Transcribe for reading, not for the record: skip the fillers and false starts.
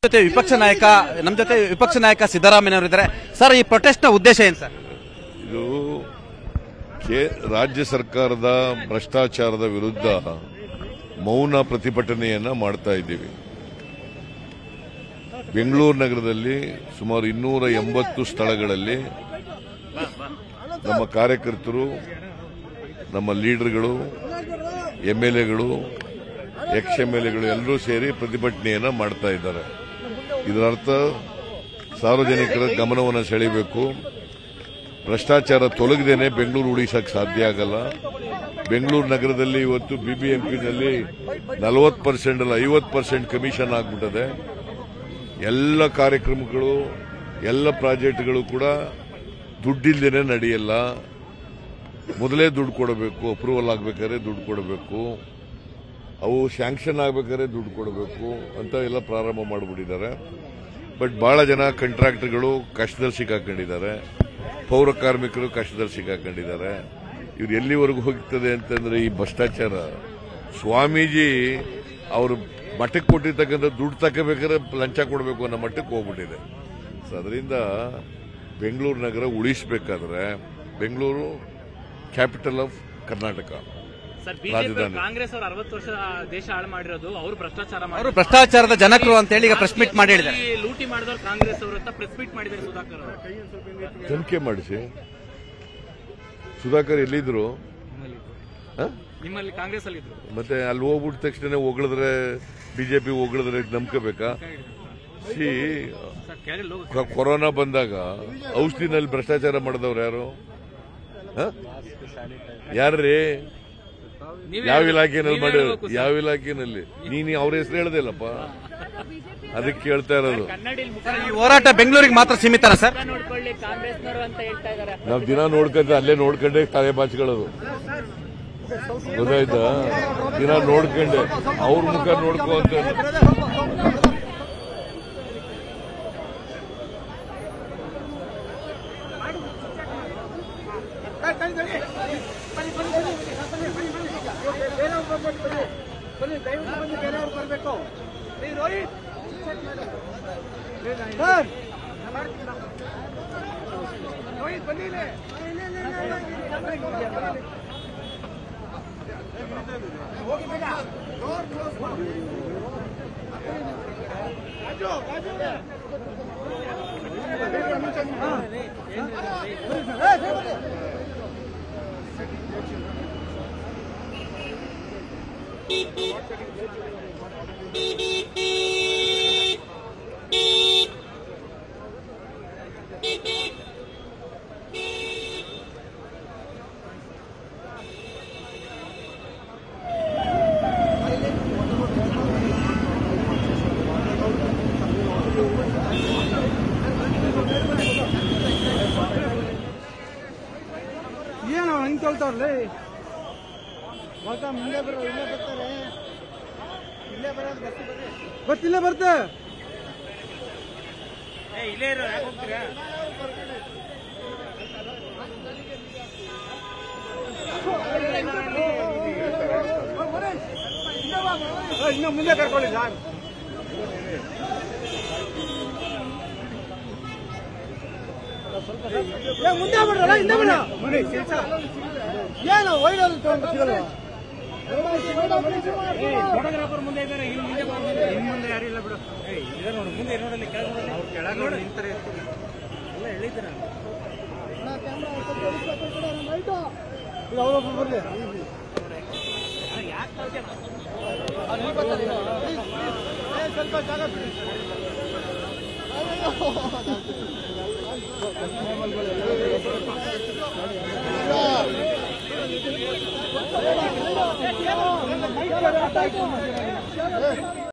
ನಮ್ಮ ಜೊತೆ ವಿಪಕ್ಷ ನಾಯಕ ಸಿದ್ದರಾಮಯ್ಯ ಅವರು ಇದ್ದಾರೆ. ಸರ್, ಈ ಪ್ರೊಟೆಸ್ಟ್ ನ ಉದ್ದೇಶ ಏನು ಸರ್? ಇದು ರಾಜ್ಯ ಸರ್ಕಾರದ ಭ್ರಷ್ಟಾಚಾರದ ವಿರುದ್ಧ ಮೌನ ಪ್ರತಿಭಟನೆಯನ್ನ ಮಾಡ್ತಾ ಇದ್ದೀವಿ. ಬೆಂಗಳೂರು ನಗರದಲ್ಲಿ ಸುಮಾರು 280 ಸ್ಥಳಗಳಲ್ಲಿ ನಮ್ಮ ಕಾರ್ಯಕರ್ತರು, ನಮ್ಮ ಲೀಡರ್ಗಳು, ಎಂಎಲ್ಎಗಳು, ಎಕ್ಸ್ ಎಂಎಲ್ಎಗಳು ಎಲ್ಲರೂ ಸೇರಿ ಪ್ರತಿಭಟನೆಯನ್ನ ಮಾಡ್ತಾ ಇದ್ದಾರೆ. ಇದರರ್ಥ ಸಾರ್ವಜನಿಕರ ಗಮನವನ್ನು ಸೆಳೆಯಬೇಕು. ಭ್ರಷ್ಟಾಚಾರ ತೊಲಗದೇನೆ ಬೆಂಗಳೂರು ಉಳಿಸಕ್ಕೆ ಸಾಧ್ಯ ಆಗಲ್ಲ. ಬೆಂಗಳೂರು ನಗರದಲ್ಲಿ ಇವತ್ತು ಬಿಬಿಎಂಪಿನಲ್ಲಿ 40% ಅಲ್ಲ 50% ಕಮಿಷನ್ ಆಗ್ಬಿಟ್ಟದೆ. ಎಲ್ಲ ಕಾರ್ಯಕ್ರಮಗಳು, ಎಲ್ಲ ಪ್ರಾಜೆಕ್ಟ್ಗಳು ಕೂಡ ದುಡ್ಡಿಲ್ದೇನೆ ನಡೆಯಲ್ಲ. ಮೊದಲೇ ದುಡ್ಡು ಕೊಡಬೇಕು, ಅಪ್ರೂವಲ್ ಆಗಬೇಕಾದ್ರೆ ದುಡ್ಡು ಕೊಡಬೇಕು, ಅವು ಸ್ಯಾಂಕ್ಷನ್ ಆಗಬೇಕಾದ್ರೆ ದುಡ್ಡು ಕೊಡಬೇಕು ಅಂತ ಎಲ್ಲ ಪ್ರಾರಂಭ ಮಾಡಿಬಿಟ್ಟಿದ್ದಾರೆ. ಬಟ್ ಬಹಳ ಜನ ಕಾಂಟ್ರಾಕ್ಟರ್ಗಳು ಕಷ್ಟದಲ್ಲಿ ಸಿಕ್ಕಾಕೊಂಡಿದ್ದಾರೆ, ಪೌರ ಕಾರ್ಮಿಕರು ಕಷ್ಟದಲ್ಲಿ ಸಿಕ್ಕಾಕೊಂಡಿದ್ದಾರೆ. ಇವ್ರು ಎಲ್ಲಿವರೆಗೂ ಹೋಗ್ತದೆ ಅಂತಂದ್ರೆ ಈ ಭ್ರಷ್ಟಾಚಾರ. ಸ್ವಾಮೀಜಿ ಅವರು ಮಠಕ್ಕೆ ಕೊಟ್ಟಿರ್ತಕ್ಕಂಥ ದುಡ್ಡು ತಗೋಬೇಕಾದ್ರೆ ಲಂಚ ಕೊಡಬೇಕು ಅನ್ನೋ ಮಟ್ಟಕ್ಕೆ ಹೋಗ್ಬಿಟ್ಟಿದೆ. ಸೊ ಅದರಿಂದ ಬೆಂಗಳೂರು ನಗರ ಉಳಿಸಬೇಕಾದ್ರೆ ಬೆಂಗಳೂರು ಕ್ಯಾಪಿಟಲ್ ಆಫ್ ಕರ್ನಾಟಕ, ರಾಜಧಾನಿ. ಕಾಂಗ್ರೆಸ್ ಅವರು 60 ವರ್ಷ ದೇಶ ಹಾಳು ಮಾಡಿರೋದು ಅವರು ಭ್ರಷ್ಟಾಚಾರದ ಜನಕರು ಅಂತ ಹೇಳಿ ಈಗ ಪ್ರೆಸ್ ಮೀಟ್ ಮಾಡಿ ಹೇಳಿದ್ದಾರೆ. ಲೂಟಿ ಮಾಡಿದವರು ಕಾಂಗ್ರೆಸ್ ಅವರು ಅಂತ ಪ್ರೆಸ್ ಮೀಟ್ ಮಾಡಿದ್ದಾರೆ ಸುಧಾಕರ್ ಅವರು. ತನಿಖೆ ಮಾಡಿಸಿ. ಸುಧಾಕರ್ ಎಲ್ಲಿದ್ರು? ನಿಮ್ಮಲ್ಲಿ ಕಾಂಗ್ರೆಸ್ ಅಲ್ಲಿ ಇದ್ರು. ಮತ್ತೆ ಅಲ್ಲಿ ಹೋಗ್ಬಿಟ್ಟ ತಕ್ಷಣ ಹೊಗಳಿದ್ರೆ, ಬಿಜೆಪಿ ಹೊಗಳಿದ್ರೆ ನಂಬ್ಕೋಬೇಕಾ? ಕೊರೋನಾ ಬಂದಾಗ ಔಷಧಿನಲ್ಲಿ ಭ್ರಷ್ಟಾಚಾರ ಮಾಡಿದವ್ರು ಯಾರು? ಯಾರ್ರೀ? ಯಾವ ಇಲಾಖೆನಲ್ಲಿ ಮಾಡಿ? ಯಾವ ಇಲಾಖೆನಲ್ಲಿ? ನೀನು ಅವ್ರ ಹೆಸರು ಹೇಳ್ದಿಲ್ಲಪ್ಪ, ಅದಕ್ಕೆ ಕೇಳ್ತಾ ಇರೋದು. ಈ ಹೋರಾಟ ಬೆಂಗಳೂರಿಗೆ ಮಾತ್ರ ಸೀಮಿತನಾ ಸರ್? ನಾವು ದಿನ ನೋಡ್ಕೊಂಡ್ರೆ ಅಲ್ಲೇ ನೋಡ್ಕೊಂಡೆ ತಲೆ ಬಾಚ್ಕೊಳ್ಳೋದು, ಗೊತ್ತಾಯ್ತಾ? ದಿನ ನೋಡ್ಕೊಂಡೆ ಅವ್ರ ಮುಖ ನೋಡ್ಕೊ ಅಂತ. ಏನು ಹಂಗೆ ಕೇಳ್ತಾವ್ರಲ್ಲ? ಮುಂದೆ ಬರೋ ಇಲ್ಲೇ ಬರ್ತಾರೆ, ಇಲ್ಲೇ ಬರೋದು ಗೊತ್ತಿಲ್ಲ ಬರ್ತೆ. ಇಲ್ಲೇ ಇರೋ ಹೋಗ್ತೀರಾ? ಇನ್ನು ಮುಂದೆ ಕರ್ಕೊಳ್ಳಿ ಸರ್. ಮುಂದೆ ಬಿಡ್ರಲ್ಲ, ಹಿಂದೆ ಬಿಡ. ಏನು ಒಯ್ಡೋದು ಸಿಗಲ್ಲ? ಫೋಟೋಗ್ರಾಫರ್ ಮುಂದೆ ಇದ್ದಾರೆ, ಇನ್ನು ಮುಂದೆ ಯಾರು ಇಲ್ಲ ಬಿಡು. ನೋಡು ಮುಂದೆ ನೋಡಲ್ಲಿ ಕೆಳಗೆ ನೋಡಿ ನಿಂತಾರೆ ಎಲ್ಲ ಹೇಳಿದ್ದೀರ. ಅವರೊಬ್ಬರು ಬರಲಿ. ಸ್ವಲ್ಪ ಜಾಗ ಬಿಡಿ.